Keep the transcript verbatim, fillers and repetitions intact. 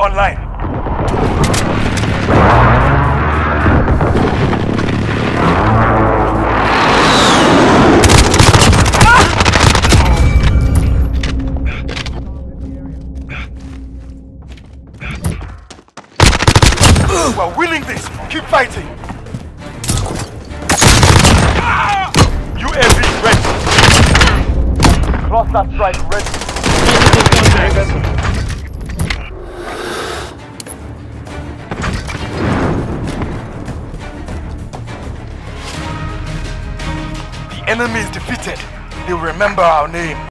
online. We're winning this! Keep fighting! U A V ready! Cluster strike ready! The enemy is defeated. They'll remember our name.